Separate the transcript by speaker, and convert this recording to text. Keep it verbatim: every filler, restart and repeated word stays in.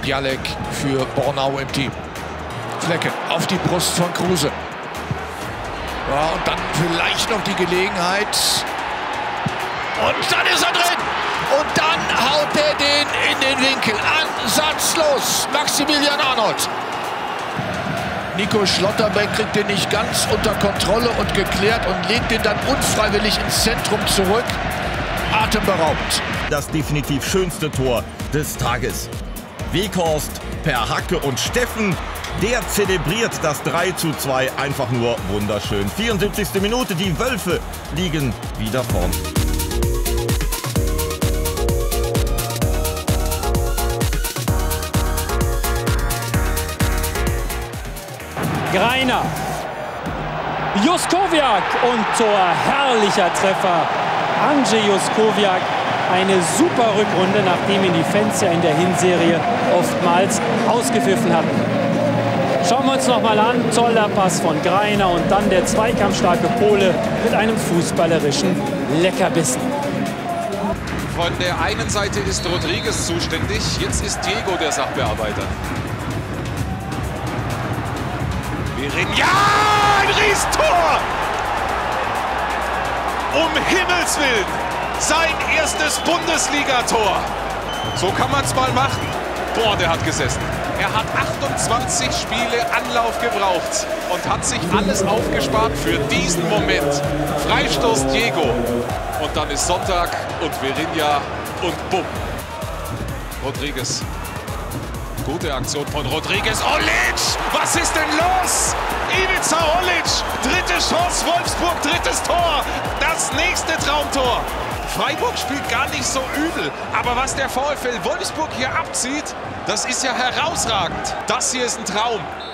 Speaker 1: Bialek für Bornau im Team. Flecken auf die Brust von Kruse. Ja, und dann vielleicht noch die Gelegenheit. Und dann ist er drin. Und dann haut er den in den Winkel. Ansatzlos. Maximilian Arnold. Nico Schlotterbeck kriegt den nicht ganz unter Kontrolle und geklärt und legt den dann unfreiwillig ins Zentrum zurück. Atemberaubend.
Speaker 2: Das definitiv schönste Tor des Tages. Weghorst per Hacke und Steffen, der zelebriert das drei zu zwei einfach nur wunderschön. vierundsiebzigste Minute, die Wölfe liegen wieder vorn.
Speaker 3: Greiner, Juskowiak und Tor, herrlicher Treffer. Andrzej Juskowiak, eine super Rückrunde, nachdem ihn die Fans ja in der Hinserie oftmals ausgepfiffen hatten. Schauen wir uns noch mal an, toller Pass von Greiner und dann der zweikampfstarke Pole mit einem fußballerischen Leckerbissen.
Speaker 4: Von der einen Seite ist Rodriguez zuständig, jetzt ist Diego der Sachbearbeiter. Ja, ein Riesentor! Um Himmels Willen, sein erstes Bundesligator. So kann man es mal machen. Boah, der hat gesessen. Er hat achtundzwanzig Spiele Anlauf gebraucht und hat sich alles aufgespart für diesen Moment. Freistoß Diego. Und dann ist Sonntag und Virinja und bumm. Rodriguez. Gute Aktion von Rodriguez. Olic! Was ist denn los? Ivica Olic! Dritte Chance, Wolfsburg, drittes Tor. Das nächste Traumtor. Freiburg spielt gar nicht so übel. Aber was der VfL Wolfsburg hier abzieht, das ist ja herausragend. Das hier ist ein Traum.